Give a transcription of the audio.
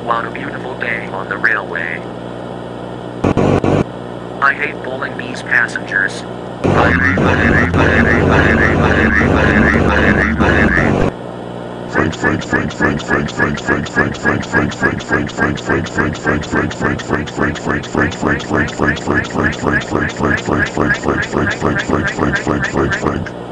What a beautiful day on the railway. I hate pulling these passengers. Frank.